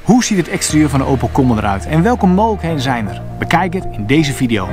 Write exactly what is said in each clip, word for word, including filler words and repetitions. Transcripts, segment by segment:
Hoe ziet het exterieur van de Opel Combo eruit en welke mogelijkheden zijn er? Bekijk het in deze video.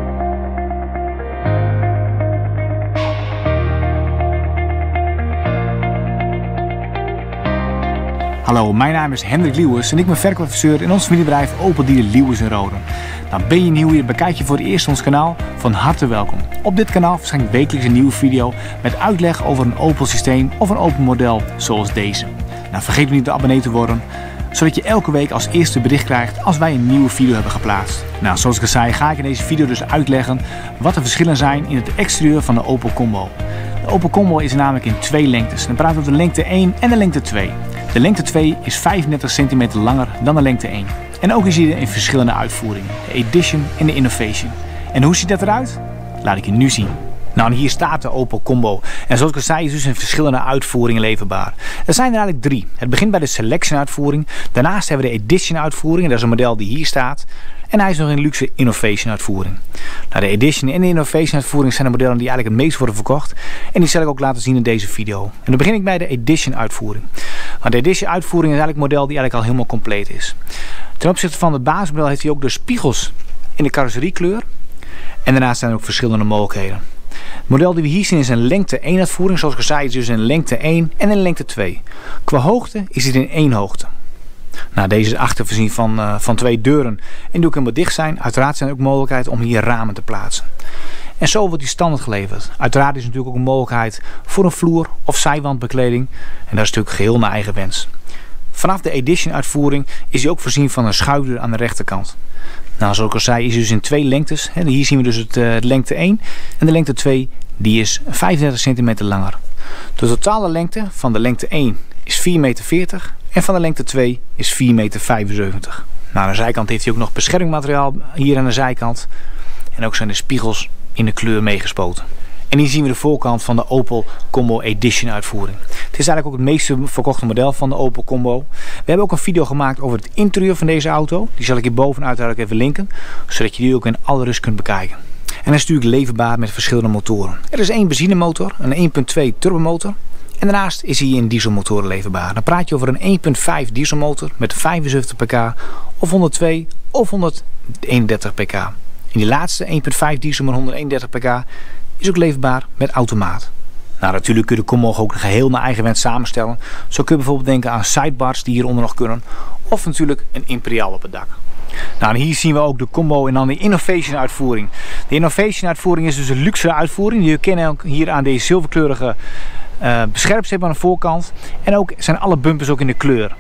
Hallo, mijn naam is Hendrik Lieuwers en ik ben verkoopadviseur in ons familiebedrijf Opel Dealer Lieuwers in Roden. Nou, ben je nieuw hier, bekijk je voor het eerst ons kanaal, van harte welkom. Op dit kanaal verschijnt wekelijks een nieuwe video met uitleg over een Opel systeem of een Opel model zoals deze. Nou, vergeet niet de abonnee te worden, zodat je elke week als eerste bericht krijgt als wij een nieuwe video hebben geplaatst. Nou, zoals ik al zei, ga ik in deze video dus uitleggen wat de verschillen zijn in het exterieur van de Opel Combo. De Opel Combo is namelijk in twee lengtes. Dan praten we over de lengte één en de lengte twee. De lengte twee is vijfendertig centimeter langer dan de lengte één. En ook is die in verschillende uitvoeringen. De Edition en de Innovation. En hoe ziet dat eruit? Laat ik je nu zien. Nou, en hier staat de Opel Combo. En zoals ik al zei, is dus in verschillende uitvoeringen leverbaar. Er zijn er eigenlijk drie. Het begint bij de Selection uitvoering. Daarnaast hebben we de Edition uitvoering. Dat is een model die hier staat. En hij is nog in luxe Innovation uitvoering. Nou, de Edition en de Innovation uitvoering zijn de modellen die eigenlijk het meest worden verkocht. En die zal ik ook laten zien in deze video. En dan begin ik bij de Edition uitvoering. Maar de Edition uitvoering is eigenlijk een model die eigenlijk al helemaal compleet is. Ten opzichte van het basismodel heeft hij ook de spiegels in de carrosseriekleur. En daarnaast zijn er ook verschillende mogelijkheden. Het model die we hier zien is een lengte één uitvoering. Zoals ik zei, is dus een lengte één en een lengte twee. Qua hoogte is het in één hoogte. Nou, deze is achter voorzien van, uh, van twee deuren en die ook helemaal dicht zijn. Uiteraard zijn er ook mogelijkheden om hier ramen te plaatsen. En zo wordt die standaard geleverd. Uiteraard is er natuurlijk ook een mogelijkheid voor een vloer of zijwandbekleding. En dat is natuurlijk geheel naar eigen wens. Vanaf de Edition uitvoering is hij ook voorzien van een schuifdeur aan de rechterkant. Nou, zoals ik al zei, is hij dus in twee lengtes. Hier zien we dus het, uh, de lengte één en de lengte twee die is vijfendertig centimeter langer. De totale lengte van de lengte één is vier meter veertig en van de lengte twee is vier meter vijfenzeventig. Nou, aan de zijkant heeft hij ook nog beschermingsmateriaal hier aan de zijkant. En ook zijn de spiegels in de kleur meegespoten. En hier zien we de voorkant van de Opel Combo Edition uitvoering. Het is eigenlijk ook het meest verkochte model van de Opel Combo. We hebben ook een video gemaakt over het interieur van deze auto. Die zal ik hier bovenuit uiteraard even linken, zodat je die ook in alle rust kunt bekijken. En hij is natuurlijk leverbaar met verschillende motoren. Er is één benzinemotor, een één punt twee turbomotor. En daarnaast is hij in dieselmotoren leverbaar. Dan praat je over een één punt vijf dieselmotor met vijfenzeventig pk of honderdtwee of honderdeenendertig pk. En die laatste één punt vijf diesel met honderdeenendertig pk is ook leverbaar met automaat. Nou, natuurlijk kun je de Combo ook geheel naar eigen wens samenstellen. Zo kun je bijvoorbeeld denken aan sidebars die hieronder nog kunnen. Of natuurlijk een Imperial op het dak. Nou, en hier zien we ook de Combo en dan de Innovation uitvoering. De Innovation uitvoering is dus een luxe uitvoering. Die we kennen ook hier aan deze zilverkleurige uh, beschermstreep aan de voorkant. En ook zijn alle bumpers ook in de kleur.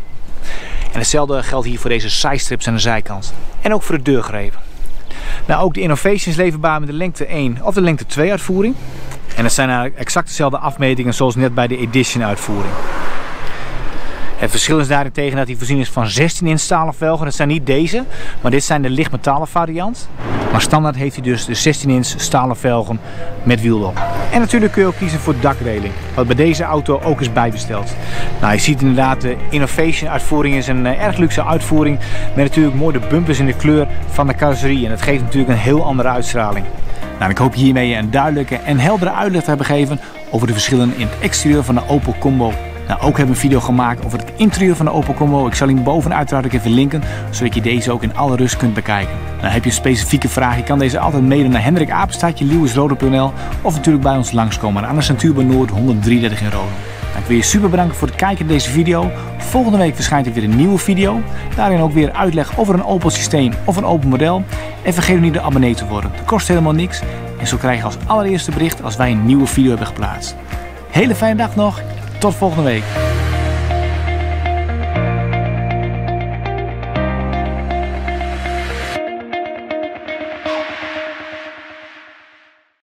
En hetzelfde geldt hier voor deze sidestrips aan de zijkant. En ook voor de deurgrepen. Nou, ook de Innovation is leverbaar met de lengte één of de lengte twee uitvoering. En dat zijn eigenlijk exact dezelfde afmetingen zoals net bij de Edition uitvoering. Het verschil is daarentegen dat hij voorzien is van zestien inch stalen velgen. Dat zijn niet deze, maar dit zijn de lichtmetalen variant. Maar standaard heeft hij dus de zestien inch stalen velgen met wielbel. En natuurlijk kun je ook kiezen voor dakreling, wat bij deze auto ook is bijbesteld. Nou, je ziet inderdaad de Innovation uitvoering is een uh, erg luxe uitvoering. Met natuurlijk mooi de bumpers in de kleur van de carrosserie. En dat geeft natuurlijk een heel andere uitstraling. Nou, ik hoop hiermee een duidelijke en heldere uitleg te hebben gegeven over de verschillen in het exterieur van de Opel Combo. Nou, ook hebben we een video gemaakt over het interieur van de Opel Combo. Ik zal hem boven uiteraard ook even linken, zodat je deze ook in alle rust kunt bekijken. Nou, heb je een specifieke vraag, je kan deze altijd mailen naar hendrik apenstaartje lieuwersroden punt n l of natuurlijk bij ons langskomen aan de Natuurbaan Noord honderddrieëndertig in Roden. Nou, ik wil je super bedanken voor het kijken naar deze video. Volgende week verschijnt er weer een nieuwe video. Daarin ook weer uitleg over een Opel systeem of een Opel model. En vergeet niet de abonnee te worden. Dat kost helemaal niks. En zo krijg je als allereerste bericht als wij een nieuwe video hebben geplaatst. Hele fijne dag nog. Tot volgende week.